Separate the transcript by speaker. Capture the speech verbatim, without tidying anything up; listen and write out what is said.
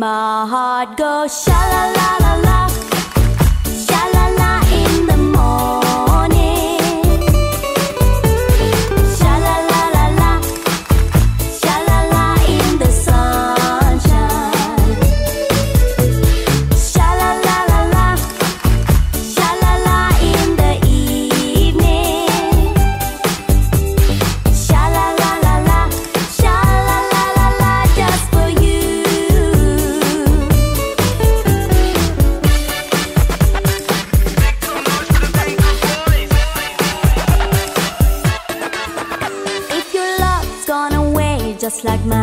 Speaker 1: My heart goes sha la la la la, sha la la in the morning, sha la la la la, sha la la in the sunshine, sha la la la la, sha la la in the evening, sha la la la la, sha la la la la, just for you. If your love's gone away just like mine,